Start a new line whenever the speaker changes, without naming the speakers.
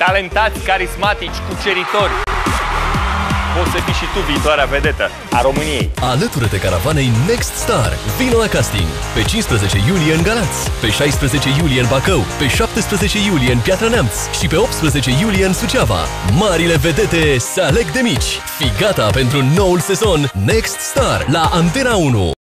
talentați, carismatici, cuceritori. Poți să fii și tu viitoarea vedetă a României.
Alătură-te caravanei Next Star. Vino la casting pe 15 iulie în Galați, pe 16 iulie în Bacău, pe 17 iulie în Piatra Neamț și pe 18 iulie în Suceava. Marile vedete se aleg de mici. Fii gata pentru noul sezon Next Star la Antena 1.